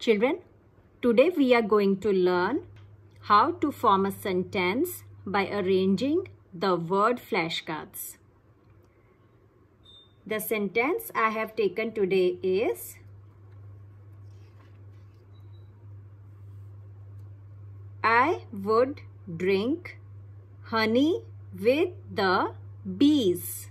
Children, today we are going to learn how to form a sentence by arranging the word flashcards. The sentence I have taken today is I would drink honey with the bees.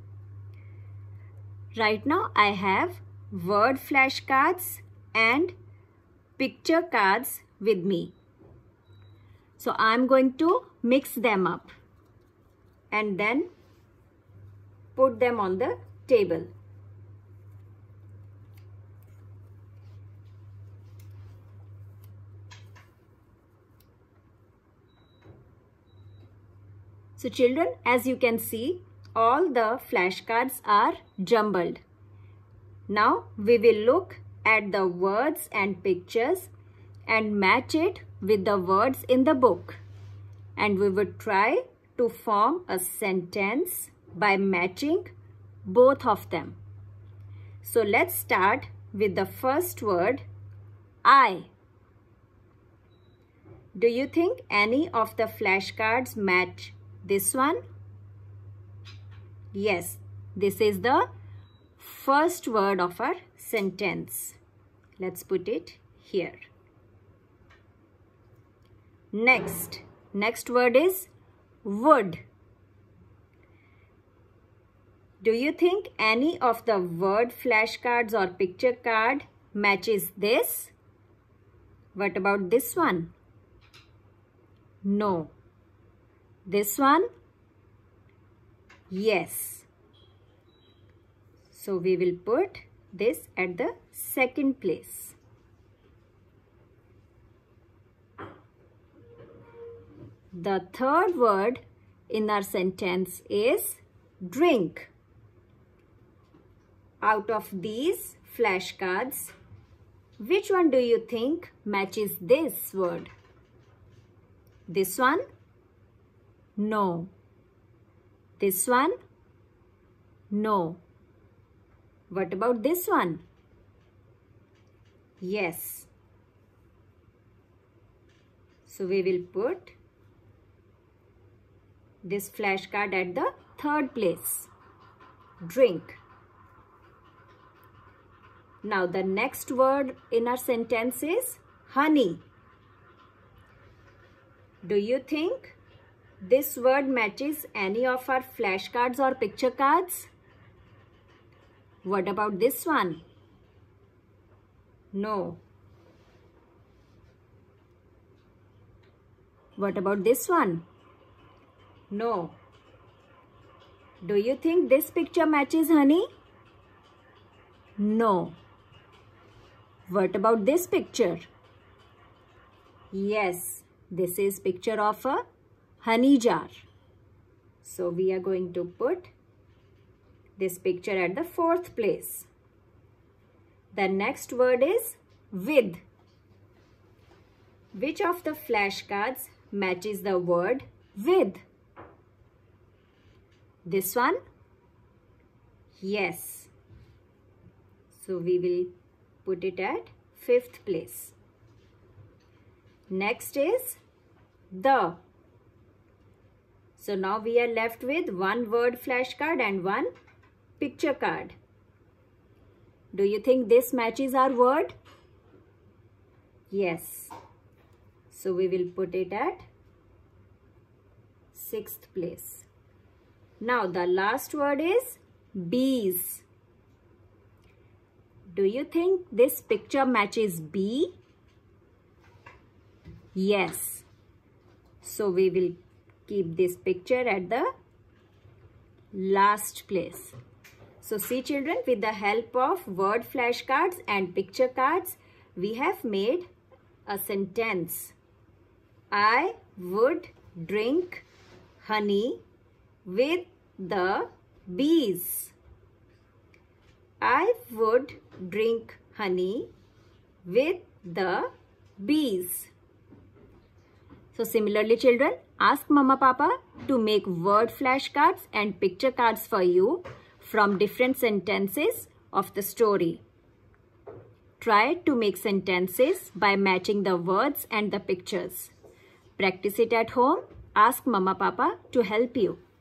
Right now I have word flashcards and picture cards with me. So I'm going to mix them up and then put them on the table. So children, as you can see, all the flashcards are jumbled. Now we will look at the words and pictures and match it with the words in the book. And we will try to form a sentence by matching both of them. So let's start with the first word, I. Do you think any of the flashcards match this one? Yes, this is the first word of our sentence. Let's put it here. Next word is would. Do you think any of the word flashcards or picture card matches this? What about this one? No. This one? Yes. So we will put this at the second place. The third word in our sentence is drink. Out of these flashcards, which one do you think matches this word? This one? No. This one? No. What about this one? Yes. So we will put this flashcard at the third place. Drink. Now the next word in our sentence is honey. Do you think this word matches any of our flashcards or picture cards? What about this one? No. What about this one? No. Do you think this picture matches honey? No. What about this picture? Yes, this is picture of a honey jar. So we are going to put this picture at the fourth place. The next word is with. Which of the flashcards matches the word with? This one? Yes. So we will put it at fifth place. Next is the. So now we are left with one word flashcard and one picture card. Do you think this matches our word? Yes. So we will put it at sixth place. Now the last word is bees. Do you think this picture matches bee? Yes. So we will keep this picture at the last place. So see children, with the help of word flashcards and picture cards, we have made a sentence. I would drink honey with the bees. I would drink honey with the bees. So similarly children, ask Mama Papa to make word flashcards and picture cards for you from different sentences of the story. Try to make sentences by matching the words and the pictures. Practice it at home. Ask Mama Papa to help you.